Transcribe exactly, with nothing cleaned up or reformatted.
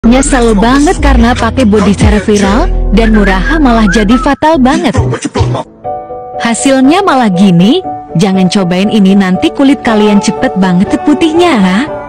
Nyesel banget karena pakai body care viral dan murah malah jadi fatal banget. Hasilnya malah gini. Jangan cobain ini, nanti kulit kalian cepet banget putihnya.